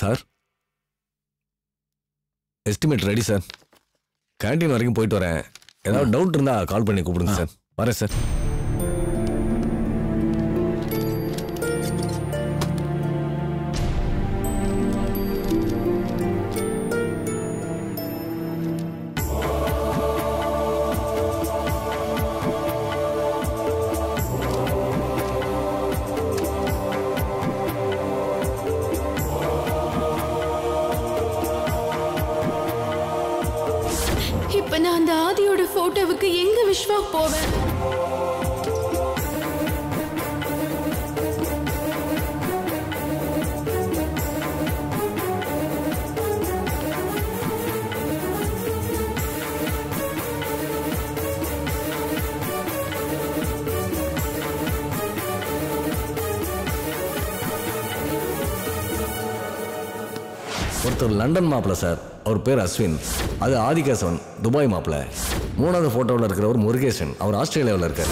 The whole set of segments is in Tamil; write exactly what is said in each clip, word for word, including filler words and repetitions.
Sir estimate ready sir. Canteen வரைக்கும் போயிட்டு வரேன். ஏதாவது டவுட் இருந்தா கால் பண்ணி கூப்பிடுங்க சார். வரேன் சார். இப்ப நான் அந்த ஆதியோட போட்டோவுக்கு எங்க விஸ்வா போவேன்? ஒருத்தர் லண்டன் மாப்பிள்ள சார், அவர் பேர் அஸ்வின். அது ஆதிகேசவன், துபாய் மாப்பிள்ள. மூணாவது போட்டோவில் இருக்கிறவர் முருகேசன், அவர் ஆஸ்திரேலியாவில் இருக்கார்.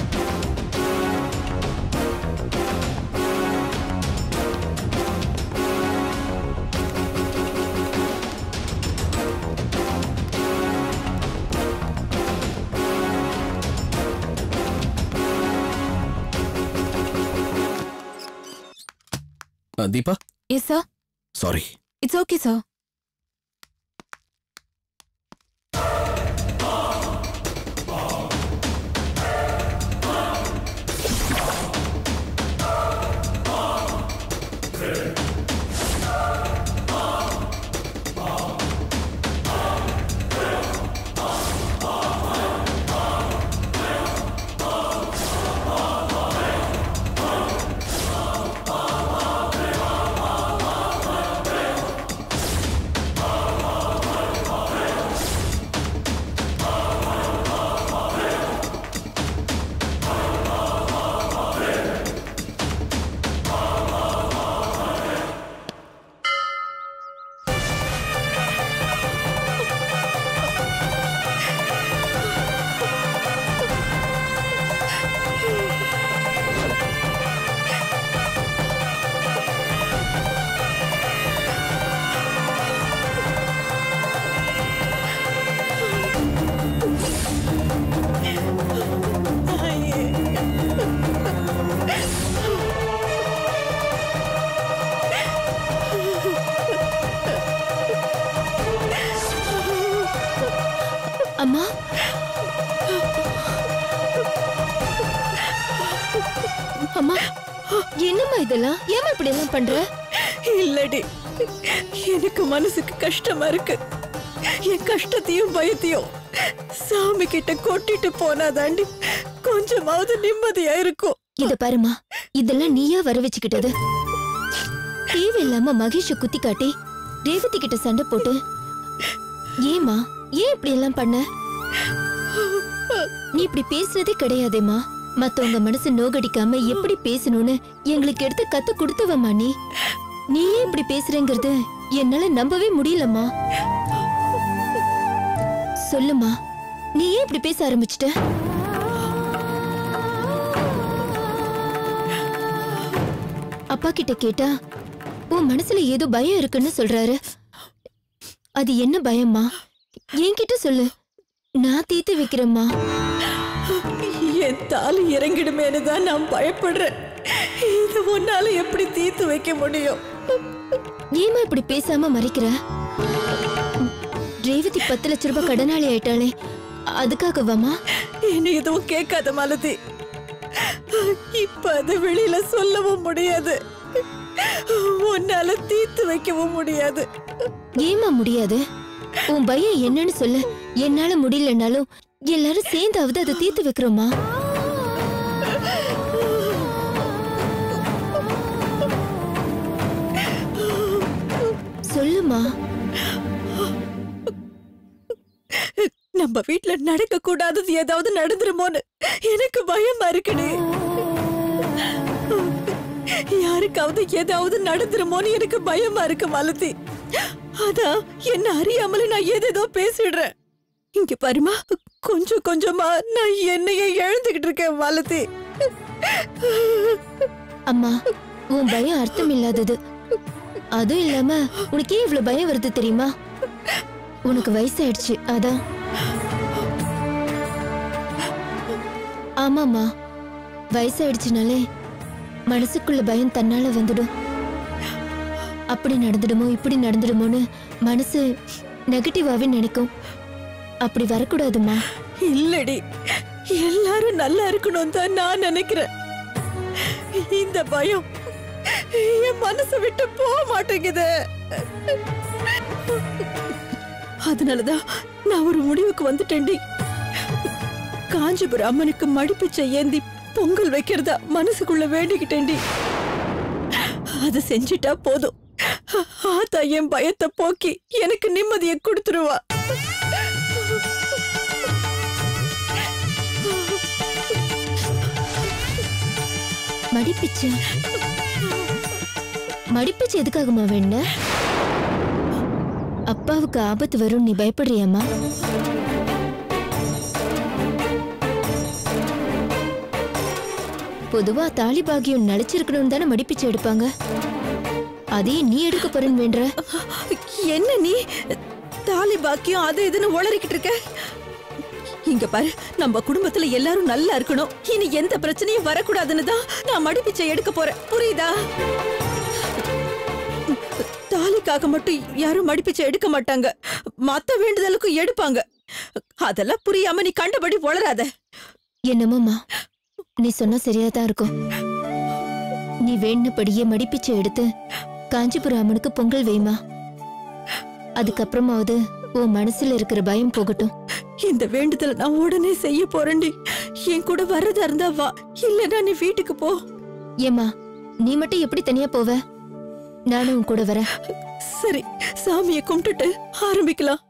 Deepa? Yes sir. Sorry. It's okay sir. அம்மா, அம்மா, என்னம்மா இதெல்லாம்? ஏமா இப்படி எல்லாம் பண்ற? இல்லடி, எனக்கு மனசுக்கு கஷ்டமா இருக்கு. என் கஷ்டத்தையும் பயத்தையும் சாமி கிட்ட கொட்டிட்டு போனாதாண்டி கொஞ்சமாவது நிம்மதியா இருக்கும். இத பாருமா, இதெல்லாம் நீயா வர வச்சுக்கிட்டது. தேவையில்லாம மகேஷ குத்தி காட்டி ரேவதி கிட்ட சண்டை போட்டு ஏமா ஏன் இப்படி எல்லாம் பண்ண? நீ இப்படி பேசுறதே கிடையாதேமா. மத்தவங்க மனசு நோகடிக்காம எப்படி பேசணும்னு எங்களுக்கு எடுத்து கத்து கொடுத்தவம்மா நீ. நீ ஏன் இப்படி பேசுறேங்கிறது என்னால நம்பவே முடியலம்மா. சொல்லுமா, நீ ஏன் இப்படி பேச ஆரம்பிச்சிட்ட? அப்பா கிட்ட கேட்டா உன் மனசுல ஏதோ பயம் இருக்குன்னு சொல்றாரு. அது என்ன பயம்மா? என்கிட்ட சொல்லு, நான் தீர்த்து வைக்கிறேம்மா. என் தாலி இறங்கிடுமேனு தான் நான் பயப்படுறேன். இது உன்னால எப்படி தீர்த்து வைக்க முடியும்? ஏமா இப்படி பேசாம மறைக்கிற? ரேவதி பத்து லட்ச ரூபாய் கடனாளி ஆயிட்டாளே, அதுக்காகவாமா? என்ன எதுவும் கேட்காத மாலதி. இப்ப அது வெளியில சொல்லவும் முடியாது, உன்னால தீர்த்து வைக்கவும் முடியாது. ஏமா முடியாது? உன் பயம் என்னன்னு சொல்லு. என்னால முடியலனாலும் எல்லாரும் சேர்ந்தாவது அதை தீர்த்து வைக்கிறோமா? சொல்லுமா. நம்ம வீட்டுல நடக்க கூடாதது ஏதாவது நடந்துருமோன்னு எனக்கு பயமா இருக்குடி. யாருக்காவது ஏதாவது நடந்துருமோன்னு எனக்கு பயமா இருக்கு மாலதி. அதான் என்ன அறியாமல நான் ஏதேதோ பேசிடுறேன். இங்க பாருமா, கொஞ்சம் கொஞ்சமா நான் என்னைய இழந்துகிட்டு இருக்கேன் மாலதி. அம்மா, உன் பயம் அர்த்தம் இல்லாதது. அதுவும் இல்லாம உனக்கு ஏன் இவ்வளவு பயம் வருது தெரியுமா? உனக்கு வயசாயிடுச்சு அதான். ஆமாமா, வயசாயிடுச்சுனாலே மனசுக்குள்ள பயம் தன்னால வந்துடும். அப்படி நடந்துடுமோ இப்படி நடந்துடுமோன்னு மனசு நெகட்டிவாவே நினைக்கும். அப்படி வரக்கூடாதுமா. இல்லடி, எல்லாரும் நல்லா இருக்கணும் தான் நான் நினைக்கிறேன். இந்த பயம் என் மனசை விட்டு போக மாட்டேங்குது. அதனாலதான் நான் ஒரு முடிவுக்கு வந்துட்டேன்டி. காஞ்சிபுரம் அம்மனுக்கு மடிப்பிச்சை ஏந்தி பொங்கல் வைக்கிறதா மனசுக்குள்ள வேண்டிக்கிட்டேன்டி. அதை செஞ்சிட்டா போதும், ஆத்தா என் பயத்தை போக்கி எனக்கு நிம்மதியை கொடுத்துருவா. மடிப்பிச்சை மடிப்பிச்சை எதுக்காகமா வேண்ட? அப்பாவுக்கு ஆபத்து வரும் நீ பயப்படுறியாமா? பொதுவா தாலி பாகியம் நிலைச்சிருக்கணும் தானே மடிப்பிச்சை எடுப்பாங்க. அதையும் நீ எடுக்க போறேன்னு வேண்ட? என்ன நீ தாலி பாக்கியம் அது இதுன்னு உளறிக்கிட்டு இருக்க? இங்க பாரு, நம்ம குடும்பத்துல எல்லாரும் நல்லா இருக்கணும், இனி எந்த பிரச்சனையும் வரக்கூடாதுன்னு தான் நான் மடிப்பிச்சை எடுக்க போறேன், புரியுதா? தாலிக்காக மட்டும் யாரும் மடிப்பிச்சை எடுக்க மாட்டாங்க, மத்த வேண்டுதலுக்கு எடுப்பாங்க. அதெல்லாம் புரியாம நீ கண்டபடி உளராத. என்னமாமா, நீ சொன்னா சரியாதான் இருக்கும். நீ வேணுபடியே மடிப்பிச்சை எடுத்து காஞ்சிபுரம் அம்மனுக்கு பொங்கல் வைமா. அதுக்கப்புறமாவது உன் மனசுல இருக்கிற பயம் போகட்டும். இந்த வேண்டுதல் நான் உடனே செய்ய போறேன்டி. என் கூட வர்றதா இருந்தா வா, இல்லன்னா நீ வீட்டுக்கு போ. ஏமா, நீ மட்டும் எப்படி தனியா போவ? நானும் உன் கூட வரேன். சரி, சாமியை கும்பிட்டுட்டு ஆரம்பிக்கலாம்.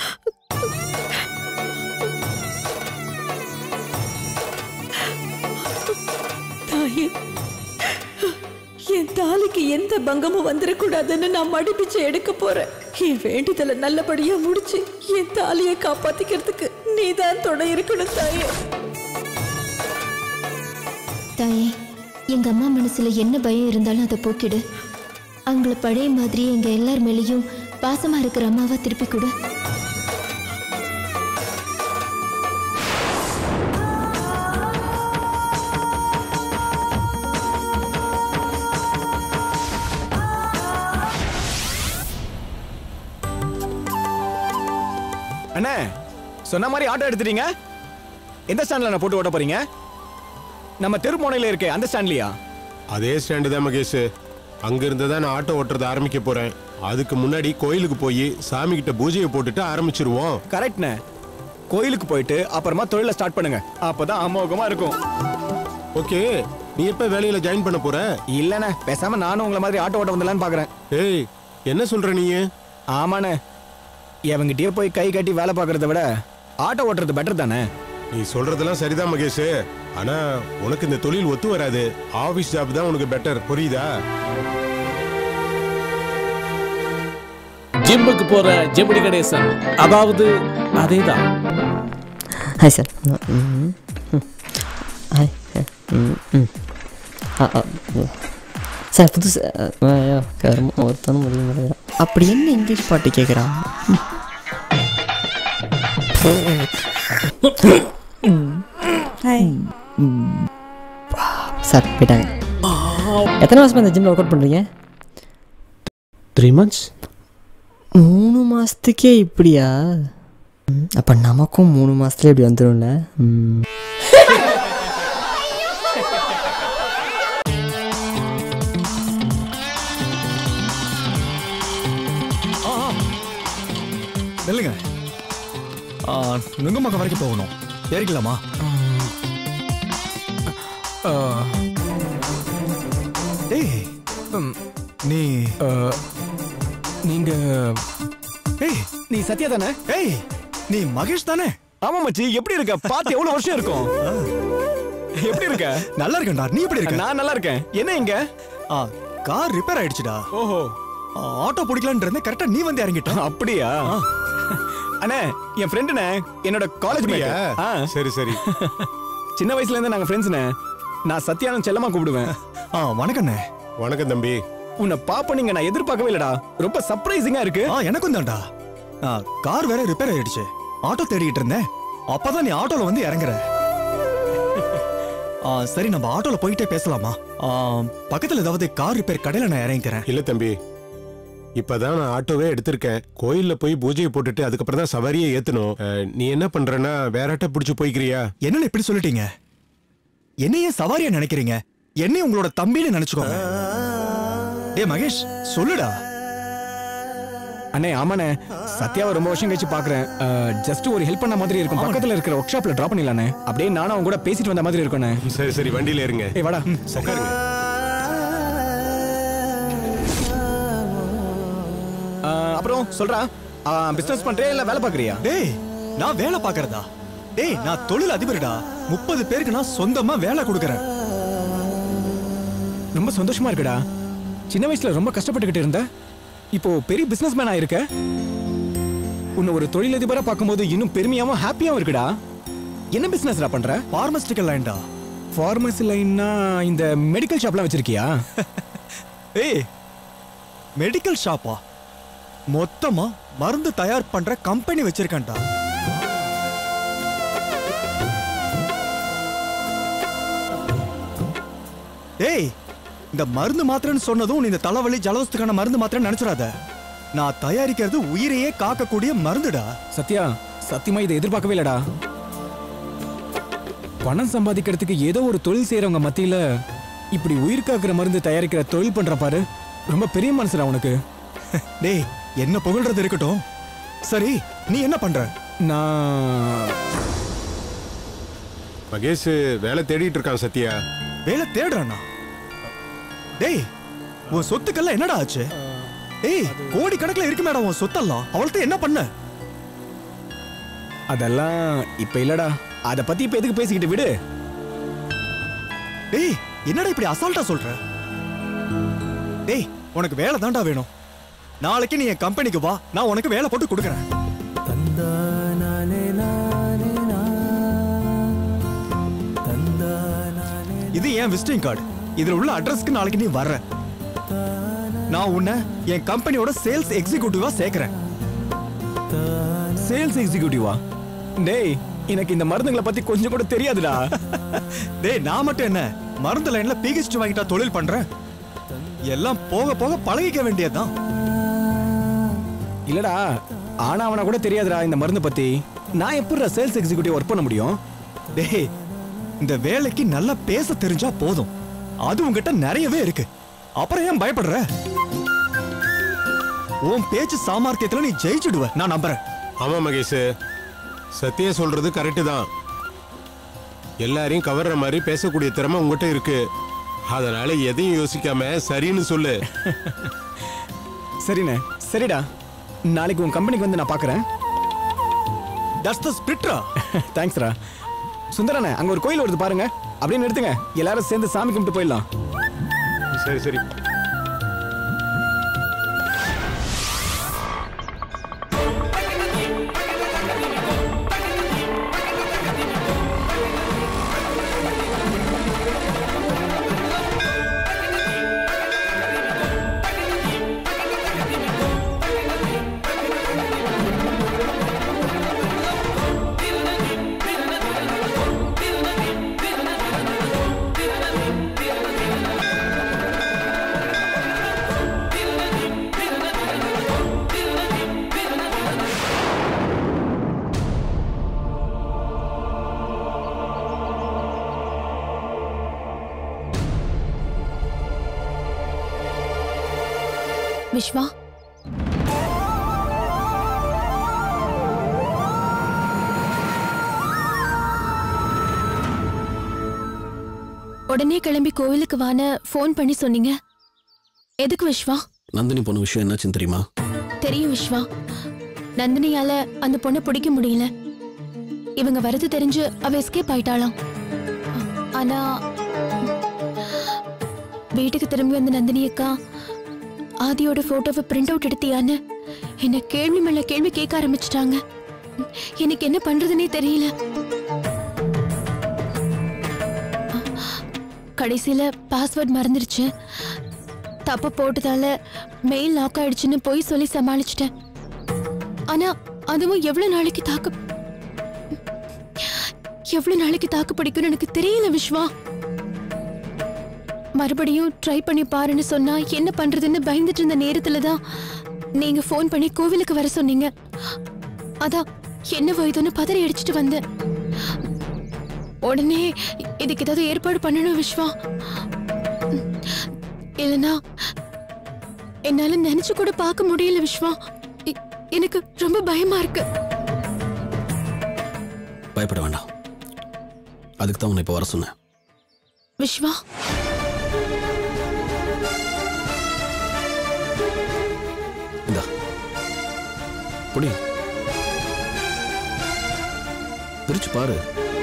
தாயே, என் தாலிக்கு எந்த பங்கமும் வந்துடக்கூடாதுன்னு நான் மடிப்பிச்சை எடுக்க போறேன். என் வேண்டுதலை நல்லபடியா முடிச்சு என் தாலியை காப்பாத்திக்கிறதுக்கு நீதான் துணை இருக்கணும் தாயே. தாயே, எங்க அம்மா மனசுல என்ன பயம் இருந்தாலும் அதை போக்கிடு. அவங்கள பழைய மாதிரி எங்க எல்லார் மேலேயும் பாசமா இருக்கிற அம்மாவா திருப்பி கொடு. அண்ணே, சொன்ன மாதிரி ஆட்டோ எடுத்துட்டீங்க. எந்த ஸ்டாண்ட்ல நான் போட்டு ஓட்ட போறீங்க? நம்ம தெருமோனையில இருக்கே அந்த ஸ்டாண்ட்லயா? அதே ஸ்டாண்டு தான் மகேஷ். அங்க இருந்து தான் நான் ஆட்டோ ஓட்டுறத ஆரம்பிக்க போறேன். அதுக்கு முன்னாடி கோயிலுக்கு போய் சாமி கிட்ட பூஜையை போட்டுட்டு ஆரம்பிச்சிருவோம். கரெக்ட்ண்ணே. கோயிலுக்கு போயிட்டு அப்புறமா தொழில ஸ்டார்ட் பண்ணுங்க, அப்பதான் அமோகமா இருக்கும். ஓகே, நீ எப்ப வேலையில ஜாயின் பண்ண போற? இல்லண்ணே, பேசாம நானும் உங்களை மாதிரி ஆட்டோ ஓட்ட வந்துடலான்னு பாக்குறேன். ஏய், என்ன சொல்ற நீ? ஆமாண்ணே, எவங்கிட்டயே போய் கை கட்டி வேலை பார்க்கறத விட ஆட்டோ ஓட்டுறது பெட்டர் தானே. நீ சொல்றதெல்லாம் சரிதான் மகேஷ், ஆனா உனக்கு இந்த தொழில் ஒத்து வராது. ஆபீஸ் ஜாப் தான் உனக்கு பெட்டர், புரியுதா? ஜிம்முக்கு போற ஜெமினி கணேசன், அதாவது அதேதான். Hi sir. Hi sir. புதுசு கரும ஒருத்தனும் முடிய முடியாது. அப்படி என்ன இங்கிலீஷ் பாட்டு கேட்குறான்? சார் போயிட்டாங்க. எத்தனை மாசமா இந்த ஜிம்ல ஒர்க் அவுட் பண்றீங்க? Three months. மூணு மாசத்துக்கே இப்படியா? அப்ப நமக்கும் மூணு மாசத்துல இப்படி வந்துடும்ல. இல்லைங்க, நுங்கம்பாக்கம் வரைக்கும் போகணும். ஏறிக்கலாமா? ஏய், நீ நீங்க ஏய், நீ சத்யா தானே? ஏய், நீ மகேஷ் தானே? ஆமா மச்சி, எப்படி இருக்க? பார்த்து எவ்வளவு வருஷம் இருக்கும். எப்படி இருக்க? நல்லா இருக்கேன்டா. நீ எப்படி இருக்க? நான் நல்லா இருக்கேன். என்ன இங்க? கார் ரிப்பேர் ஆயிடுச்சுடா. ஓஹோ, ஆட்டோ பிடிக்கலான்னு இருந்தேன், கரெக்டா நீ வந்து இறங்கிட்ட. அப்படியா? அண்ணே, என் ஃப்ரெண்டுண்ணே, என்னோட காலேஜ் மேட். சரி சரி. சின்ன வயசுல இருந்து நாங்க ஃப்ரெண்ட்ஸ்ண்ணே. நான் சத்யானு செல்லமா கூப்பிடுவேன். வணக்கண்ணே. வணக்கம் தம்பி. உன்னை பாப்ப நீங்க நான் எதிர்பார்க்கவே இல்லடா. ரொம்ப சர்ப்ரைசிங்கா இருக்கு. ஆ எனக்கும் தான்டா. கார் வேற ரிப்பேர் ஆயிடுச்சு. ஆட்டோ தேடிட்டு இருந்தேன். அப்பதான் நீ ஆட்டோல வந்து இறங்குற. சரி நம்ம ஆட்டோல போயிட்டே பேசலாமா? பக்கத்துல ஏதாவது கார் ரிப்பேர் கடையில நான் இறங்கிக்கிறேன். இல்ல தம்பி, இப்பதான் நான் ஆட்டோவே எடுத்திருக்கேன். கோயில்ல போய் பூஜையை போட்டுட்டு அதுக்கப்புறம் தான் சவாரியை ஏத்தணும். நீ என்ன பண்றன்னா வேற ஆட்டோ பிடிச்சு போய்க்கிறியா? என்னன்னு இப்படி சொல்லிட்டீங்க? என்னையே சவாரியா நினைக்கிறீங்க? என்னையும் உங்களோட தம்பின்னு நினைச்சுக்கோங்க. டே மகேஷ் சொல்லுடா. அண்ணே ஆமாண்ணே, சத்யாவை ரொம்ப வருஷம் கழிச்சு பாக்குறேன். ஜஸ்ட் ஒரு ஹெல்ப் பண்ண மாதிரி இருக்கும். பக்கத்துல இருக்கிற ஒர்க் ஷாப்ல டிராப் பண்ணிடலானே. அப்படியே நானும் அவங்க கூட பேசிட்டு வந்த மாதிரி இருக்கும்ண்ணே. சரி சரி வண்டியில இருங்க. ஏய் வாடா உட்காருங்க. அப்புறம் சொல்றா, பிசினஸ் பண்றியா இல்ல வேலை பாக்குறியா? டேய் நான் வேலை பாக்குறதா? டேய் நான் தொழில் அதிபர்டா. முப்பது பேருக்கு நான் சொந்தமா வேலை கொடுக்கறேன். ரொம்ப சந்தோஷமா இருக்குடா. சின்ன வயசுல ரொம்ப கஷ்டப்பட்டுக்கிட்டு இருந்த, இப்போ பெரிய பிசினஸ் மேன் ஆயிருக்க. உன்னை ஒரு தொழிலதிபரா பார்க்கும்போது இன்னும் பெருமையாவும் ஹாப்பியாவும் இருக்குடா. என்ன பிசினஸ்டா பண்ற? பார்மசிட்டிக்கல் லைன்டா. பார்மசி லைன்னா இந்த மெடிக்கல் ஷாப்லாம் வச்சிருக்கியா? ஏய் மெடிக்கல் ஷாப்பா? மொத்தமா மருந்து தயார் பண்ற கம்பெனி வச்சிருக்கேன்டா. ஏய் இந்த மருந்து மாத்திரைன்னு சொன்னதும் நீ இந்த தலைவலி ஜலதோஷத்துக்கான மருந்து மாத்திரை நினைச்சிடாத. நான் தயாரிக்கிறது உயிரையே காக்கக்கூடிய மருந்துடா. சத்யா சத்தியமா இதை எதிர்பார்க்கவே இல்லடா. பணம் சம்பாதிக்கிறதுக்கு ஏதோ ஒரு தொழில் செய்யறவங்க மத்தியில இப்படி உயிர் காக்கிற மருந்து தயாரிக்கிற தொழில் பண்ற பாரு, ரொம்ப பெரிய மனசுடா உனக்கு. டேய் என்ன புகழ்றது இருக்கட்டும். சரி நீ என்ன பண்ற? நான் மகேஷ் வேலை தேடிட்டு இருக்கான். சத்யா வேலை தேடுறானா? டேய் உன் சொத்துக்கெல்லாம் என்னடா ஆச்சு? ஏய் கோடி கணக்குல இருக்கு மேடம் உன் சொத்தெல்லாம். அவள்கிட்ட என்ன பண்ண? அதெல்லாம் இப்ப இல்லடா. அத பத்தி இப்ப எதுக்கு பேசிக்கிட்டு விடு. டேய் என்னடா இப்படி அசால்ட்டா சொல்ற? டேய் உனக்கு வேலை தான்டா வேணும். நாளைக்கு நீ என் கம்பெனிக்கு வா, நான் உனக்கு வேலை போட்டு கொடுக்கறேன். இது என் விசிட்டிங் கார்டு. இதுல உள்ள அட்ரஸ்க்கு நாளைக்கு நீ வர்ற. நான் உன்னை என் கம்பெனியோட சேல்ஸ் எக்ஸிகியூட்டிவா சேர்க்கிறேன். சேல்ஸ் எக்ஸிகியூட்டிவா? டேய் எனக்கு இந்த மருந்துகளை பத்தி கொஞ்சம் கூட தெரியாதுடா. டேய் நான் மட்டும் என்ன மருந்து லைன்ல பிஹெச்டி வாங்கிட்டா தொழில் பண்றேன். எல்லாம் போக போக பழகிக்க வேண்டியதுதான். இல்லடா ஆனா அவனா கூட தெரியாதுடா இந்த மருந்து பத்தி. நான் எப்படி சேல்ஸ் எக்ஸிகியூட்டிவ் ஒர்க் பண்ண முடியும்? டேய் இந்த வேலைக்கு நல்லா பேச தெரிஞ்சா போதும். அது உன்கிட்ட நிறையவே இருக்கு. அப்புறம் ஏன் பயப்படுற? உன் பேச்சு சாமர்த்தியத்துல நீ ஜெயிச்சுடுவ, நான் நம்புறேன். ஆமா மகேஷ், சத்யா சொல்றது கரெக்டு தான். எல்லாரையும் கவர்ற மாதிரி பேசக்கூடிய திறமை உங்ககிட்ட இருக்கு. அதனால எதையும் யோசிக்காம சரின்னு சொல்லு. சரிண்ணே சரிடா. நாளைக்கு உன் கம்பெனிக்கு வந்து நான் பாக்குறேன். That's the ஸ்பிரிட்ரா. தேங்க்ஸ்ரா. சுந்தரண்ணே அங்க ஒரு கோயில் வருது பாருங்க, அப்படின்னு நிறுத்துங்க. எல்லாரும் சேர்ந்து சாமி கும்பிட்டு போயிடலாம். சரி சரி. விஸ்வா, உடனே கிளம்பி கோவிலுக்கு வான போன் பண்ணி சொன்னீங்க. எதுக்கு விஸ்வா? நந்தினி பொண்ணு விஷயம் என்னாச்சுன்னு தெரியுமா? தெரியும் விஸ்வா. நந்தினியால அந்த பொண்ணை பிடிக்க முடியல. இவங்க வரது தெரிஞ்சு அவ எஸ்கேப் ஆயிட்டாளாம். ஆனா வீட்டுக்கு திரும்பி வந்த நந்தினி அக்கா ஆதியோட போட்டோவை பிரிண்ட் அவுட் எடுத்தியான்னு என்ன கேள்வி மேல கேள்வி கேட்க ஆரம்பிச்சிட்டாங்க. எனக்கு என்ன பண்றதுன்னே தெரியல. கடைசியில பாஸ்வேர்ட் மறந்துருச்சு. தப்பு போட்டதால மெயில் லாக் ஆயிடுச்சுன்னு போய் சொல்லி சமாளிச்சிட்டேன். ஆனா அதுவும் எவ்வளவு நாளைக்கு தாக்கு எவ்வளவு நாளைக்கு தாக்கு பிடிக்கும்னு எனக்கு தெரியல விஸ்வா. மறுபடியும் ட்ரை பண்ணி பாருன்னு சொன்னா என்ன பண்றதுன்னு பயந்துட்டு இருந்த நேரத்துல தான் நீங்க ஃபோன் பண்ணி கோவிலுக்கு வர சொன்னீங்க. அதான் என்ன வயதுன்னு பதறி அடிச்சிட்டு வந்தேன். உடனே இதுக்கு ஏதாவது ஏற்பாடு பண்ணணும் விஸ்வா. இல்லனா என்னால நினைச்சு கூட பார்க்க முடியல விஸ்வா. எனக்கு ரொம்ப பயமா இருக்கு. பயப்பட வேண்டாம், அதுக்கு தான் உன்னை இப்ப வர சொன்னேன். விஸ்வா, இந்தா புடி, பிரிச்சு பாரு.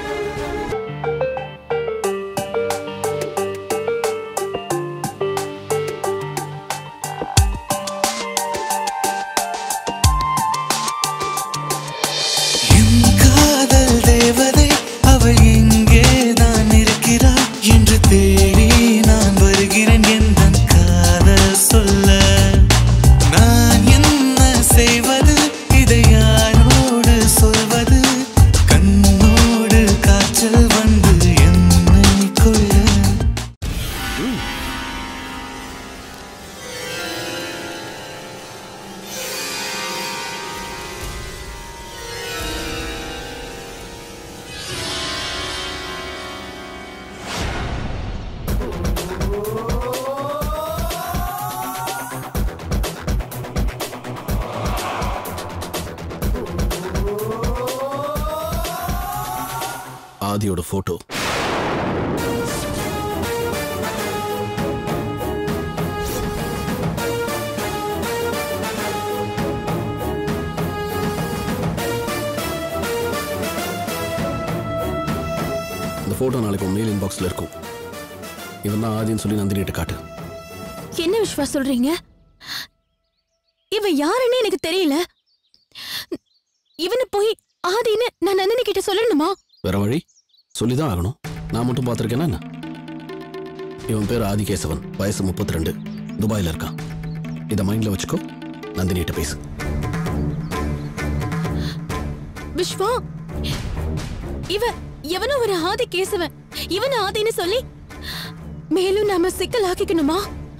ஆதியோட போட்டோ. இந்த போட்டோ நாளைக்கு மெயில் இன்பாக்ஸ்ல இருக்கும். இவன் தான் ஆதின்னு சொல்லி நந்தினிட்ட காட்டு. என்ன விஸ்வா சொல்றீங்க? இவன் யாருன்னு எனக்கு தெரியல. இவனை போய் ஆதின்னு நான் நந்தினி கிட்ட சொல்லணுமா? வேற வழி சொல்லிதான் ஆகணும். நான் மட்டும் பார்த்திருக்கேன்னா என்ன? இவன் பேர் ஆதிகேசவன், வயசு முப்பத்தி ரெண்டு, துபாயில இருக்கான். இதை மைண்ட்ல வச்சுக்கோ, நந்தினிட்ட பேசு. விஸ்வா, இவ எவனோ ஒரு ஆதி கேசவன், இவன் ஆதின்னு சொல்லி மேலும் நாம சிக்கல் ஆக்கிக்கணுமா?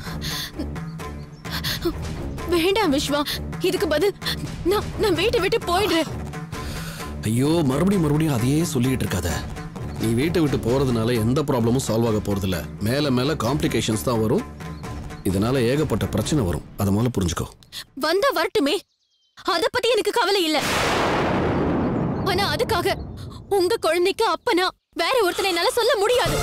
வேண்டாம் விஸ்வா, இதுக்கு பதில் நான் நான் வீட்டை விட்டு போயிடுறேன். ஐயோ, மறுபடியும் மறுபடியும் அதையே சொல்லிட்டு இருக்காத. நீ வீட்டை விட்டு போறதுனால எந்த ப்ராப்ளமும் சால்வ் ஆக போறது இல்ல. மேல மேல காம்ப்ளிகேஷன்ஸ் தான் வரும். இதனால ஏகப்பட்ட பிரச்சனை வரும். அத முதல்ல புரிஞ்சுக்கோ. வந்தா வரட்டுமே, அத பத்தி எனக்கு கவலை இல்ல. ஆனா அதுக்காக உங்க குழந்தைக்கு அப்பனா வேற ஒருத்தனை என்னால சொல்ல முடியாது.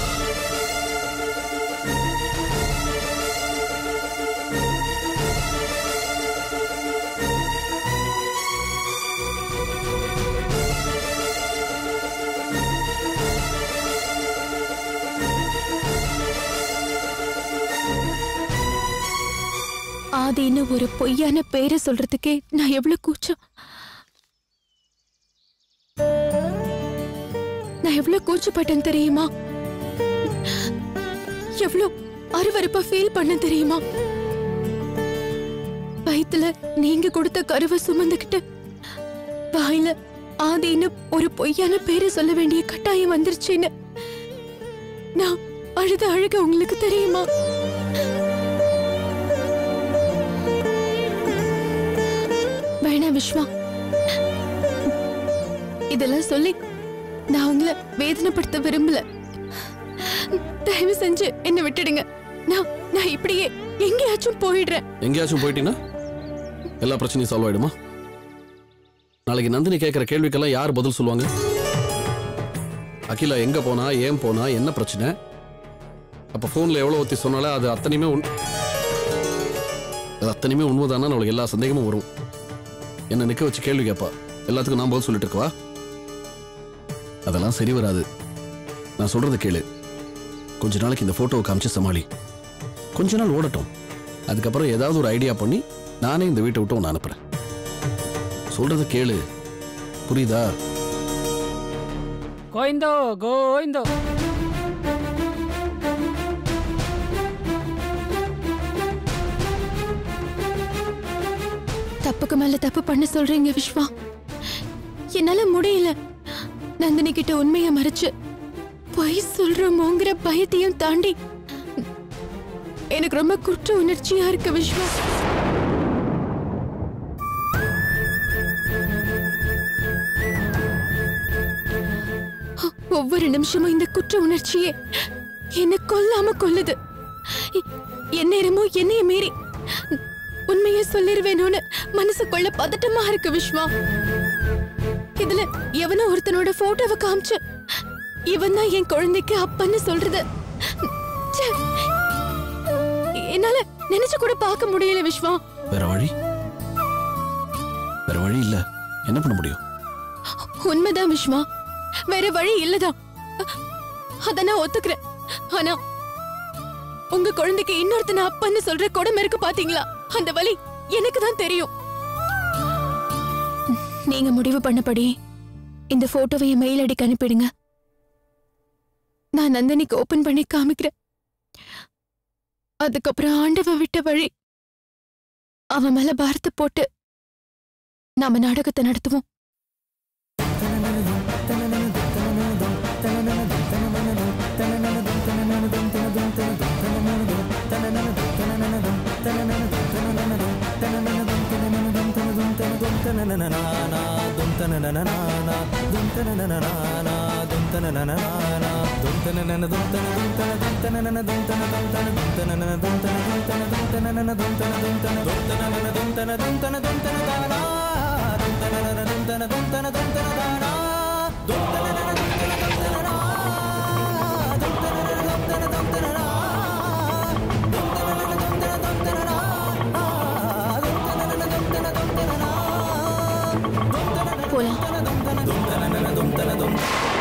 ஆதின்னு ஒரு பொய்யான பேரை சொல்றதுக்கே நான் எவ்வளவு கூச்சம் நான் எவ்வளவு கூச்சப்பட்டேன் தெரியுமா? எவ்வளவு அருவருப்பா ஃபீல் பண்ண தெரியுமா? வயித்துல நீங்க கொடுத்த கருவை சுமந்துக்கிட்டு வாயில ஆதின்னு ஒரு பொய்யான பேரை சொல்ல வேண்டிய கட்டாயம் வந்துருச்சுன்னு நான் அழுத அழுக உங்களுக்கு தெரியுமா? வேணா விஸ்வா, இதெல்லாம் சொல்லி நான் உங்களை வேதனைப்படுத்த விரும்பல. தயவு செஞ்சு என்ன விட்டுடுங்க. நான் நான் இப்படியே எங்கேயாச்சும் போயிடுறேன். எங்கேயாச்சும் போயிட்டீங்கன்னா எல்லா பிரச்சனையும் சால்வ் ஆயிடுமா? நாளைக்கு நந்தினி கேட்கிற கேள்விக்கெல்லாம் யார் பதில் சொல்லுவாங்க? அகிலா எங்க போனா, ஏன் போனா, என்ன பிரச்சனை? அப்ப போன்ல எவ்வளவு ஒத்தி சொன்னாலே அது அத்தனையுமே உண் அது அத்தனையுமே உண்மைதானா? அவளுக்கு எல்லா சந்தேகமும் வரும். என்ன நிக்க வச்சு கேள்வி கேட்பா. எல்லாத்துக்கும் நான் பதில் சொல்லிட்டு இருக்கவா? அதெல்லாம் சரி வராது. நான் சொல்றத கேளு. கொஞ்ச நாளைக்கு இந்த போட்டோவை காமிச்சு சமாளி. கொஞ்ச நாள் ஓடட்டும். அதுக்கப்புறம் ஏதாவது ஒரு ஐடியா பண்ணி நானே இந்த வீட்டை விட்டு உன்னை அனுப்புறேன். சொல்றத கேளு, புரியுதா? கோயிந்தோ கோயிந்தோ. தப்புக்கு மேல தப்பு பண்ண சொல்றீங்க விஸ்வா. என்னால முடியல. நந்தினி கிட்ட உண்மையை மறைச்சு பொய் சொல்றோமோங்கிற பயத்தையும் தாண்டி எனக்கு ரொம்ப குற்ற உணர்ச்சியா இருக்கு விஸ்வா. ஒவ்வொரு நிமிஷமும் இந்த குற்ற உணர்ச்சியே என்ன கொல்லாம கொல்லுது. எந்நேரமும் என்னைய மீறி உண்மையை சொல்லிருவேணும்னு மனசுக்குள்ள பதட்டமா இருக்கு விஸ்வா. இதுல எவனோ ஒருத்தனோட போட்டோவை காமிச்சு இவன் தான் என் குழந்தைக்கு அப்பன்னு சொல்றது என்னால நினைச்சு கூட பார்க்க முடியல விஸ்வா. வேற வழி வேற வழி இல்ல, என்ன பண்ண முடியும்? உண்மைதான் விஸ்வா, வேற வழி இல்லதான். அத நான் ஒத்துக்கிறேன். ஆனா உங்க குழந்தைக்கு இன்னொருத்தன அப்பன்னு சொல்ற கொடுமை இருக்கு பாத்தீங்களா, அந்த வலி எனக்கு தான் தெரியும். நீங்க முடிவு பண்ணபடி இந்த போட்டோவை என் மெயில் ஐடிக்கு அனுப்பிடுங்க. நான் நந்தினிக்கு ஓபன் பண்ணி காமிக்கிறேன். அதுக்கப்புறம் ஆண்டவ விட்ட வழி அவன் மேல பாரத்தை போட்டு நாம நாடகத்தை நடத்துவோம். போலாம்.